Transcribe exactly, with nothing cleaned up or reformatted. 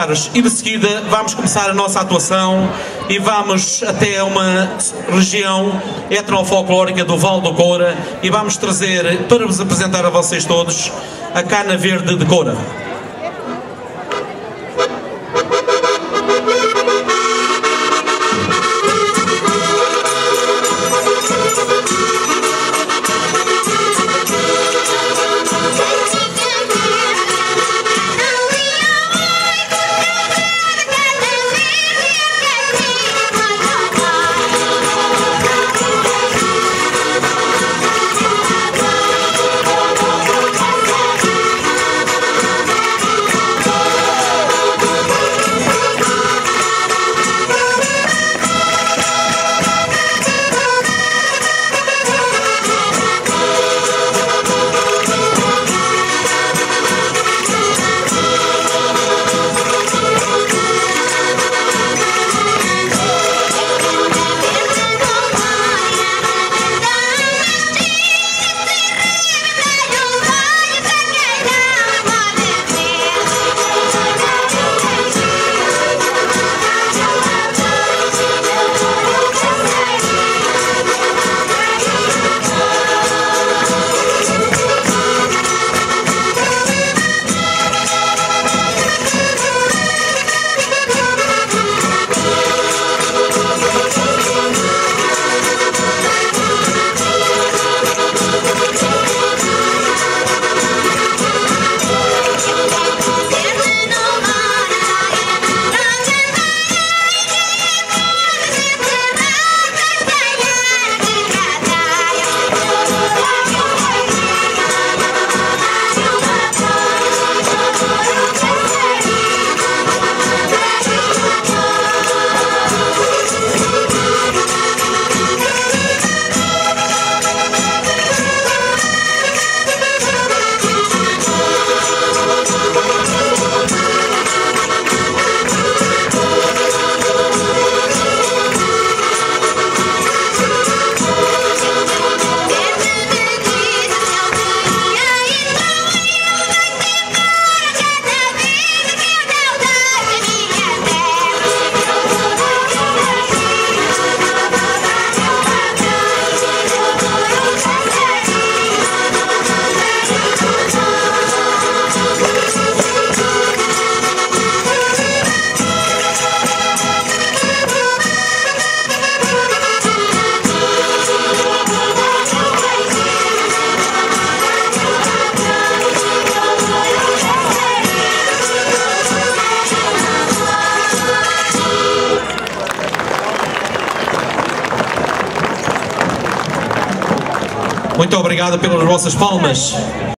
lugares e de seguida vamos começar a nossa atuação e vamos até uma região etnofolclórica do Val do Coura e vamos trazer para vos apresentar a vocês todos a Cana Verde de Coura. Muito obrigado pelas vossas palmas.